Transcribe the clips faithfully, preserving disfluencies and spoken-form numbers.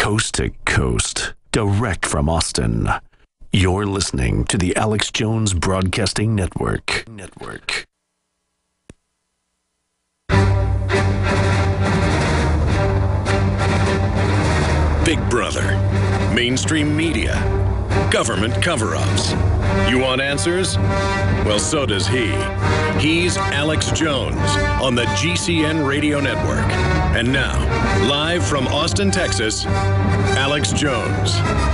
Coast to coast, direct from Austin. You're listening to the Alex Jones Broadcasting Network. Network. Big Brother, mainstream media, government cover-ups. You want answers? Well, so does he. He's Alex Jones on the G C N Radio Network. And now, live from Austin, Texas, Alex Jones.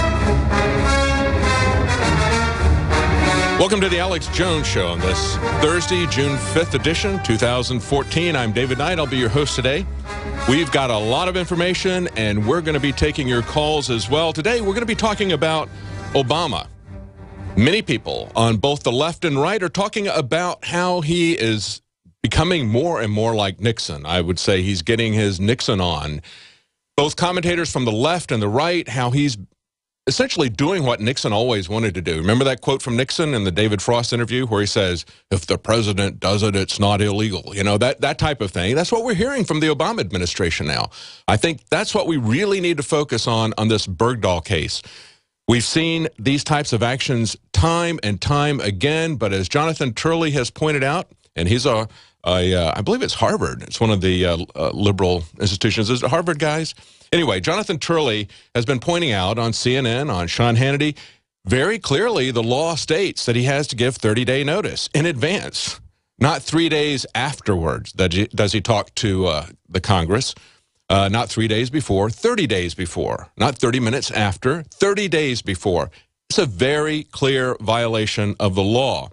Welcome to the Alex Jones Show on this Thursday, June fifth edition, two thousand fourteen. I'm David Knight. I'll be your host today. We've got a lot of information, and we're going to be taking your calls as well. Today, we're going to be talking about Obama. Many people on both the left and right are talking about how he is becoming more and more like Nixon. I would say he's getting his Nixon on. Both commentators from the left and the right, how he's essentially doing what Nixon always wanted to do. Remember that quote from Nixon in the David Frost interview where he says, if the president does it, it's not illegal. You know, that, that type of thing. That's what we're hearing from the Obama administration now. I think that's what we really need to focus on on this Bergdahl case. We've seen these types of actions time and time again, but as Jonathan Turley has pointed out, and he's a, a uh, I believe it's Harvard. It's one of the uh, uh, liberal institutions. Is it Harvard, guys? Anyway, Jonathan Turley has been pointing out on C N N, on Sean Hannity, very clearly the law states that he has to give thirty-day notice in advance, not three days afterwards. Does he talk to uh, the Congress? Uh, not three days before, thirty days before, not thirty minutes after, thirty days before. It's a very clear violation of the law.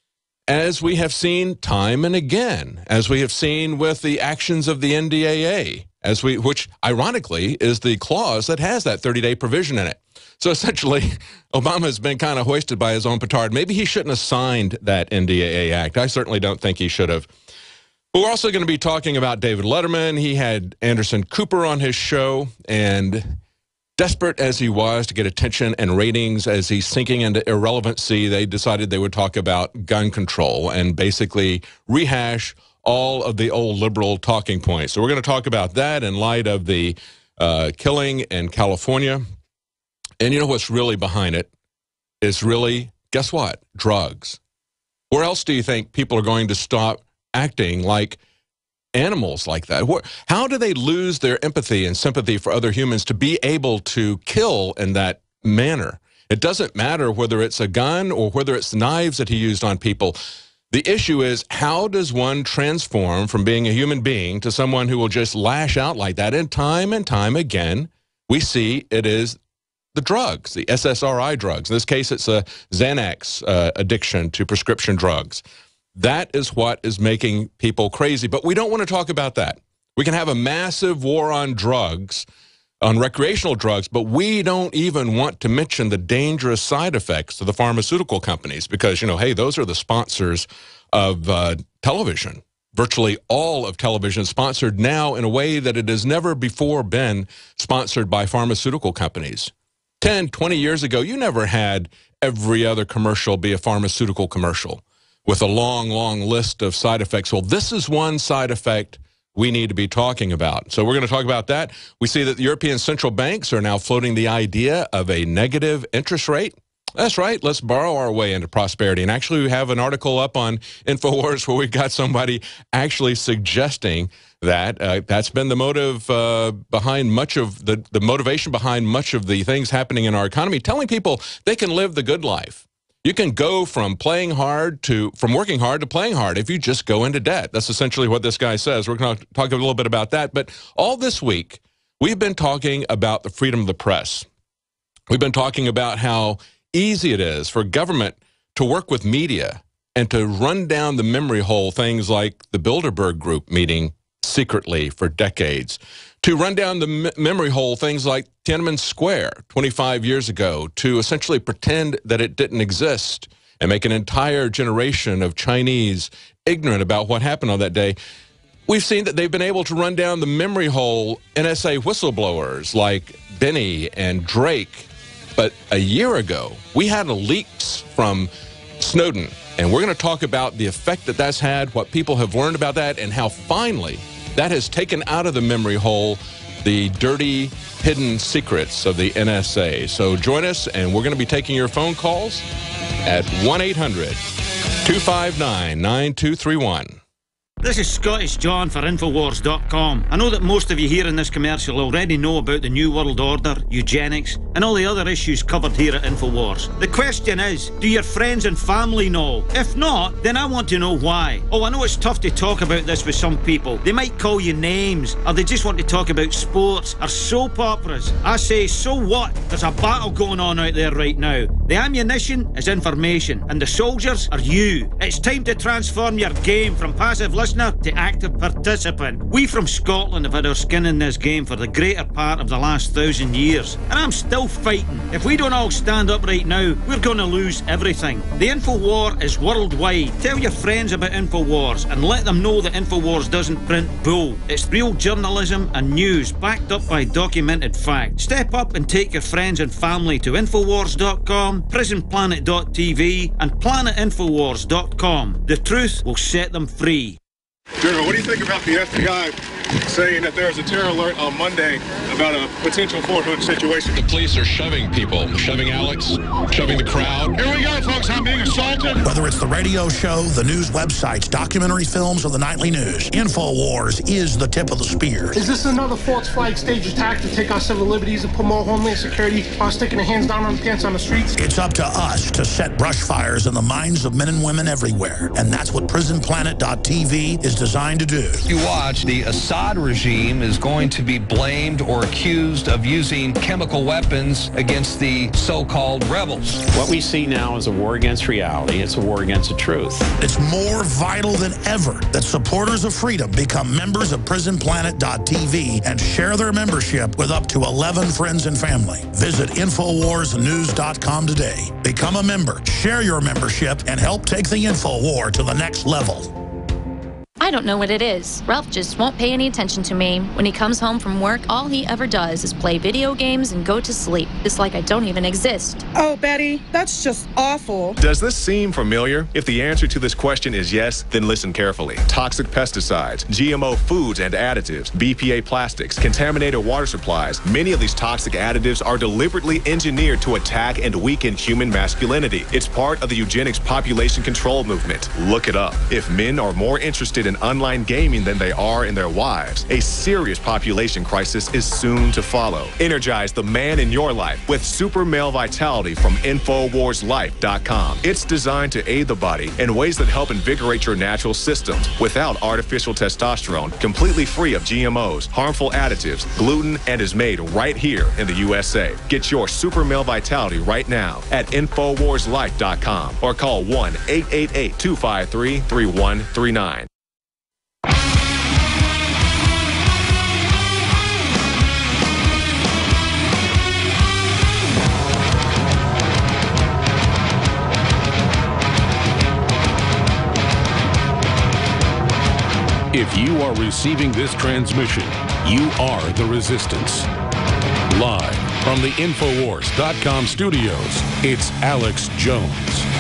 As we have seen time and again, as we have seen with the actions of the N D A A, as we, which ironically is the clause that has that thirty-day provision in it. So essentially, Obama has been kind of hoisted by his own petard. Maybe he shouldn't have signed that N D A A Act. I certainly don't think he should have. But we're also going to be talking about David Letterman. He had Anderson Cooper on his show, and desperate as he was to get attention and ratings as he's sinking into irrelevancy, they decided they would talk about gun control and basically rehash all of the old liberal talking points. So we're going to talk about that in light of the uh, killing in California. And you know what's really behind it? It's really, guess what? Drugs. Where else do you think people are going to stop acting like animals like that? How do they lose their empathy and sympathy for other humans to be able to kill in that manner? It doesn't matter whether it's a gun or whether it's knives that he used on people. The issue is, how does one transform from being a human being to someone who will just lash out like that? And time and time again, we see it is the drugs, the S S R I drugs. In this case, it's a Xanax uh, addiction to prescription drugs. That is what is making people crazy. But we don't want to talk about that. We can have a massive war on drugs, on recreational drugs, but we don't even want to mention the dangerous side effects to the pharmaceutical companies because, you know, hey, those are the sponsors of uh, television. Virtually all of television is sponsored now in a way that it has never before been sponsored by pharmaceutical companies. ten, twenty years ago, you never had every other commercial be a pharmaceutical commercial with a long, long list of side effects. Well, this is one side effect we need to be talking about. So we're going to talk about that. We see that the European central banks are now floating the idea of a negative interest rate. That's right. Let's borrow our way into prosperity. And actually, we have an article up on InfoWars where we've got somebody actually suggesting that uh, that's been the motive uh, behind much of the, the motivation behind much of the things happening in our economy, telling people they can live the good life. You can go from playing hard to, from working hard to playing hard if you just go into debt. That's essentially what this guy says. We're going to talk a little bit about that. But all this week, we've been talking about the freedom of the press. We've been talking about how easy it is for government to work with media and to run down the memory hole things like the Bilderberg Group meeting secretly for decades, to run down the memory hole things like Tiananmen Square twenty-five years ago, to essentially pretend that it didn't exist and make an entire generation of Chinese ignorant about what happened on that day. We've seen that they've been able to run down the memory hole N S A whistleblowers like Benny and Drake. But a year ago, we had leaks from Snowden, and we're going to talk about the effect that that's had, what people have learned about that, and how finally that has taken out of the memory hole the dirty, hidden secrets of the N S A. So join us, and we're going to be taking your phone calls at one eight hundred, two five nine, nine two three one. This is Scottish John for Infowars dot com. I know that most of you here in this commercial already know about the New World Order, eugenics, and all the other issues covered here at Infowars. The question is, do your friends and family know? If not, then I want to know why. Oh, I know it's tough to talk about this with some people. They might call you names, or they just want to talk about sports or soap operas. I say, so what? There's a battle going on out there right now. The ammunition is information, and the soldiers are you. It's time to transform your game from passive listening to active participant. We from Scotland have had our skin in this game for the greater part of the last thousand years, and I'm still fighting. If we don't all stand up right now, we're going to lose everything. The Infowar is worldwide. Tell your friends about Infowars and let them know that Infowars doesn't print bull. It's real journalism and news backed up by documented fact. Step up and take your friends and family to Infowars dot com, Prison Planet dot T V, and Planet Infowars dot com. The truth will set them free. General, what do you think about the F B I saying that there's a terror alert on Monday about a potential Fort Hood situation? The police are shoving people, shoving Alex, shoving the crowd. Here we go, folks. I'm being assaulted. Whether it's the radio show, the news websites, documentary films, or the nightly news, Infowars is the tip of the spear. Is this another false flag stage attack to take our civil liberties and put more homeland security while sticking their hands down on the pants on the streets? It's up to us to set brush fires in the minds of men and women everywhere, and that's what Prison Planet dot T V is designed to do. You watch, the Assad regime is going to be blamed or accused of using chemical weapons against the so-called rebels. What we see now is a war against reality. It's a war against the truth. It's more vital than ever that supporters of freedom become members of Prison Planet dot T V and share their membership with up to eleven friends and family. Visit Infowars News dot com today. Become a member, share your membership, and help take the Infowar to the next level. I don't know what it is. Ralph just won't pay any attention to me. When he comes home from work, all he ever does is play video games and go to sleep. It's like I don't even exist. Oh, Betty, that's just awful. Does this seem familiar? If the answer to this question is yes, then listen carefully. Toxic pesticides, G M O foods and additives, B P A plastics, contaminated water supplies. Many of these toxic additives are deliberately engineered to attack and weaken human masculinity. It's part of the eugenics population control movement. Look it up. If men are more interested in online gaming than they are in their wives, a serious population crisis is soon to follow. Energize the man in your life with Super Male Vitality from Infowars Life dot com. It's designed to aid the body in ways that help invigorate your natural systems without artificial testosterone, completely free of G M Os, harmful additives, gluten, and is made right here in the U S A. Get your Super Male Vitality right now at Infowars Life dot com or call one eight eight eight, two five three, three one three nine. If you are receiving this transmission, you are the resistance. Live from the Infowars dot com studios, it's Alex Jones.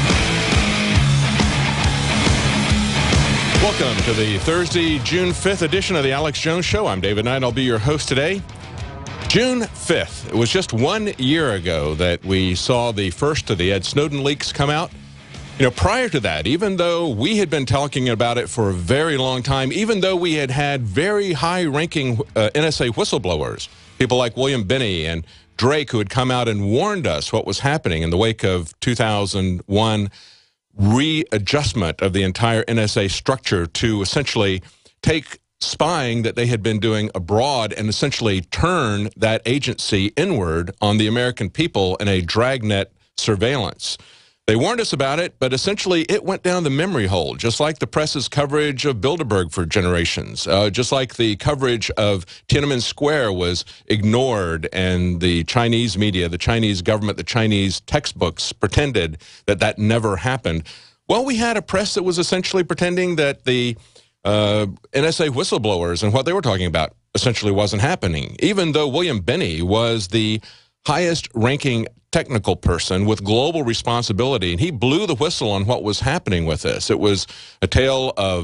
Welcome to the Thursday, June fifth edition of the Alex Jones Show. I'm David Knight. I'll be your host today. June fifth. It was just one year ago that we saw the first of the Ed Snowden leaks come out. You know, prior to that, even though we had been talking about it for a very long time, even though we had had very high-ranking uh, N S A whistleblowers, people like William Binney and Drake, who had come out and warned us what was happening in the wake of two thousand one readjustment of the entire N S A structure to essentially take spying that they had been doing abroad and essentially turn that agency inward on the American people in a dragnet surveillance. They warned us about it, but essentially it went down the memory hole, just like the press's coverage of Bilderberg for generations, uh, just like the coverage of Tiananmen Square was ignored, and the Chinese media, the Chinese government, the Chinese textbooks pretended that that never happened. Well, we had a press that was essentially pretending that the uh, N S A whistleblowers and what they were talking about essentially wasn't happening, even though William Binney was the highest-ranking technical person with global responsibility, and he blew the whistle on what was happening with this. It was a tale of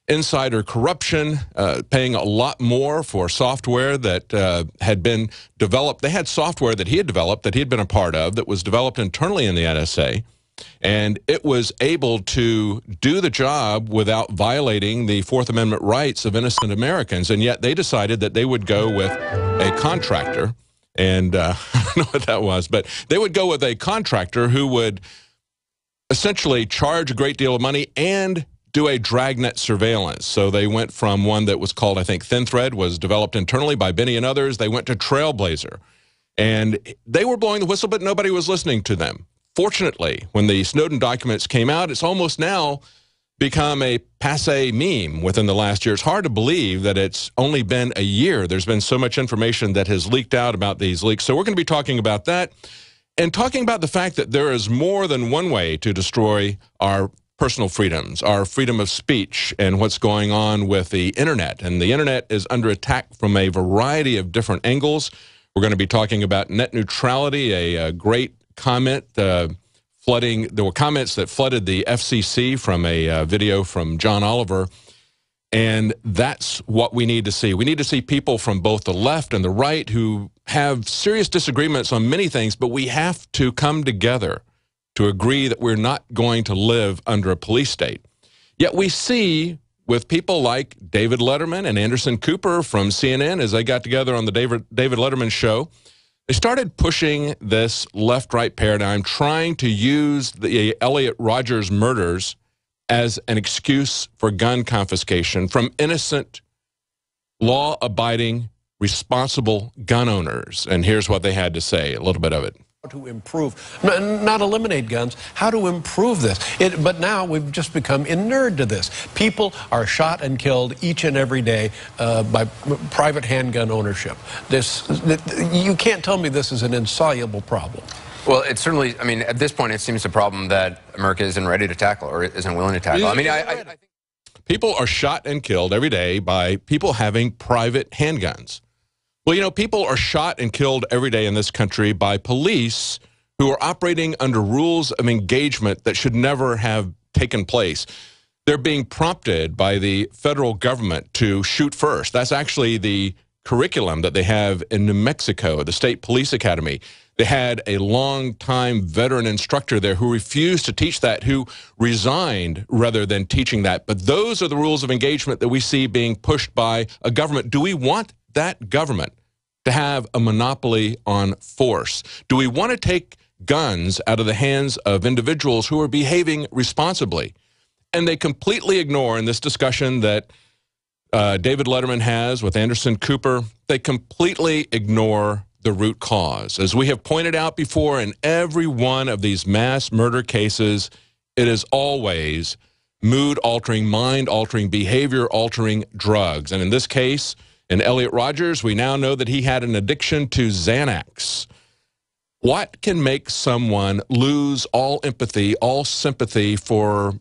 insider corruption, uh, paying a lot more for software that uh, had been developed. They had software that he had developed, that he had been a part of, that was developed internally in the N S A, and it was able to do the job without violating the Fourth Amendment rights of innocent Americans, and yet they decided that they would go with a contractor, and uh, I don't know what that was, but they would go with a contractor who would essentially charge a great deal of money and do a dragnet surveillance. So they went from one that was called, I think, ThinThread, was developed internally by Benny and others. They went to Trailblazer. And they were blowing the whistle, but nobody was listening to them. Fortunately, when the Snowden documents came out, it's almost now become a passé meme within the last year. It's hard to believe that it's only been a year. There's been so much information that has leaked out about these leaks. So we're going to be talking about that and talking about the fact that there is more than one way to destroy our personal freedoms, our freedom of speech, and what's going on with the internet. And the internet is under attack from a variety of different angles. We're going to be talking about net neutrality, a, a great comment uh, flooding. There were comments that flooded the F C C from a uh, video from John Oliver. And that's what we need to see. We need to see people from both the left and the right who have serious disagreements on many things, but we have to come together to agree that we're not going to live under a police state. Yet we see with people like David Letterman and Anderson Cooper from C N N, as they got together on the David, David Letterman show, they started pushing this left-right paradigm, trying to use the Elliot Rodgers murders as an excuse for gun confiscation from innocent, law-abiding, responsible gun owners. And here's what they had to say, a little bit of it. To improve, not eliminate guns, how to improve this. It, but now we've just become inured to this. People are shot and killed each and every day uh, by private handgun ownership. This, you can't tell me this is an insoluble problem. Well, it's certainly, I mean, at this point, it seems a problem that America isn't ready to tackle or isn't willing to tackle. I mean, I, I, I think people are shot and killed every day by people having private handguns. Well, you know, people are shot and killed every day in this country by police who are operating under rules of engagement that should never have taken place. They're being prompted by the federal government to shoot first. That's actually the curriculum that they have in New Mexico, the State Police Academy. They had a long-time veteran instructor there who refused to teach that, who resigned rather than teaching that. But those are the rules of engagement that we see being pushed by a government. Do we want that government to have a monopoly on force? Do we want to take guns out of the hands of individuals who are behaving responsibly? And they completely ignore, in this discussion that uh, David Letterman has with Anderson Cooper, they completely ignore the root cause. As we have pointed out before, in every one of these mass murder cases, it is always mood-altering, mind-altering, behavior-altering drugs. And in this case, in Elliot Rodgers, we now know that he had an addiction to Xanax. What can make someone lose all empathy, all sympathy for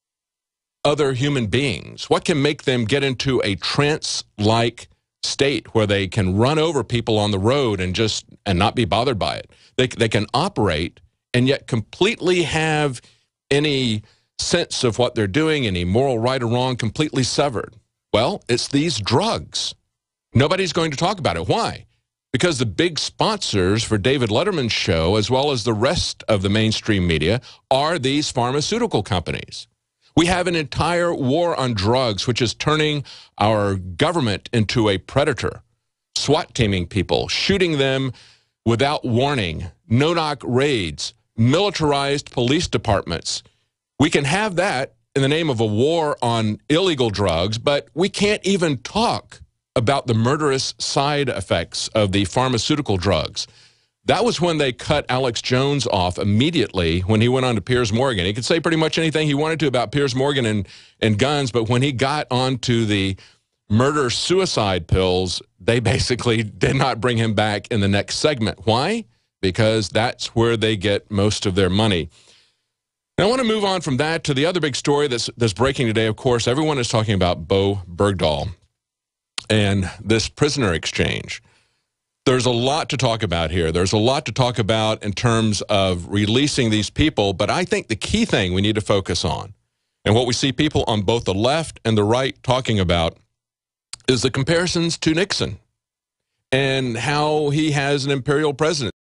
other human beings? What can make them get into a trance-like state where they can run over people on the road and just and not be bothered by it? They, they can operate and yet completely have any sense of what they're doing, any moral right or wrong, completely severed. Well, it's these drugs. Nobody's going to talk about it. Why? Because the big sponsors for David Letterman's show, as well as the rest of the mainstream media, are these pharmaceutical companies. We have an entire war on drugs, which is turning our government into a predator, SWAT teaming people, shooting them without warning, no-knock raids, militarized police departments. We can have that in the name of a war on illegal drugs, but we can't even talk about the murderous side effects of the pharmaceutical drugs. That was when they cut Alex Jones off immediately when he went on to Piers Morgan. He could say pretty much anything he wanted to about Piers Morgan and, and guns, but when he got onto the murder-suicide pills, they basically did not bring him back in the next segment. Why? Because that's where they get most of their money. Now, I want to move on from that to the other big story that's, that's breaking today. Of course, everyone is talking about Bo Bergdahl and this prisoner exchange. There's a lot to talk about here. There's a lot to talk about in terms of releasing these people, but I think the key thing we need to focus on And what we see people on both the left and the right talking about is the comparisons to Nixon and how he has an imperial president.